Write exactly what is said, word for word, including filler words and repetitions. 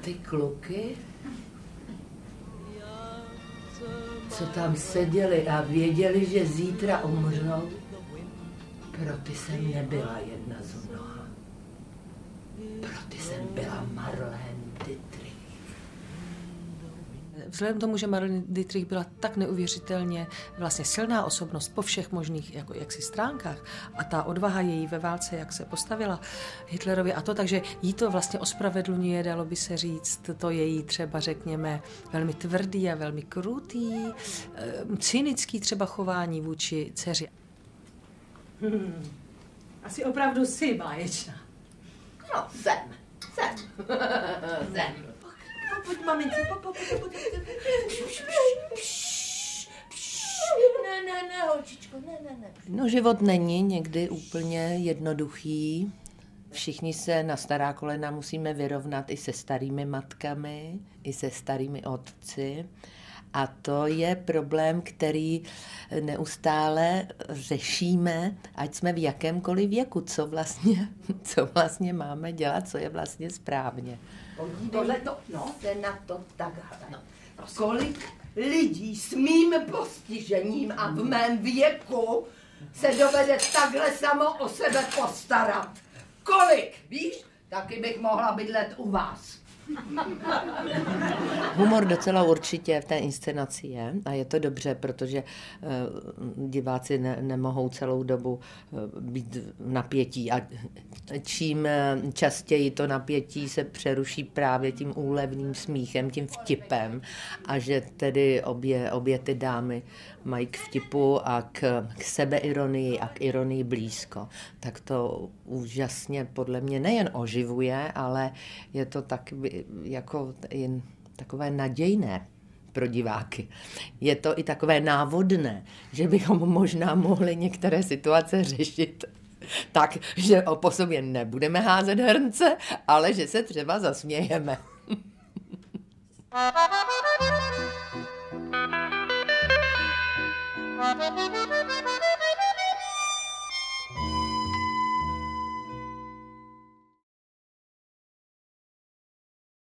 ty kluky, co tam seděli a věděli, že zítra umřou, pro ty jsem nebyla jedna z mnoha. Pro ty jsem byla Marlene Dietrich. Vzhledem k tomu, že Marlene Dietrich byla tak neuvěřitelně vlastně silná osobnost po všech možných jako, jaksi stránkách a ta odvaha její ve válce, jak se postavila Hitlerovi a to, takže jí to vlastně ospravedlňuje, dalo by se říct, to její třeba řekněme velmi tvrdý a velmi krutý, cynický třeba chování vůči dceři. Hmm. Asi opravdu jsi báječná. No, jsem, jsem, jsem. Pojď, mamince, pojď, pojď, pojď, pojď. Ne, ne, ne, holčičko, ne, ne, ne. No, život není někdy úplně jednoduchý. Všichni se na stará kolena musíme vyrovnat i se starými matkami, i se starými otci. A to je problém, který neustále řešíme, ať jsme v jakémkoliv věku, co vlastně, co vlastně máme dělat, co je vlastně správně. Tohle to, no, jde na to takhle. No, kolik lidí s mým postižením a v mém věku se dovede takhle samo o sebe postarat? Kolik, víš? Taky bych mohla bydlet u vás. Humor docela určitě v té inscenaci je a je to dobře, protože uh, diváci ne, nemohou celou dobu uh, být v napětí a čím častěji to napětí se přeruší právě tím úlevným smíchem, tím vtipem a že tedy obě, obě ty dámy mají k vtipu a k, k sebeironii a k ironii blízko, tak to úžasně podle mě nejen oživuje, ale je to tak jako jen takové nadějné pro diváky. Je to i takové návodné, že bychom možná mohli některé situace řešit tak, že po sobě nebudeme házet hrnce, ale že se třeba zasmějeme. Thank you.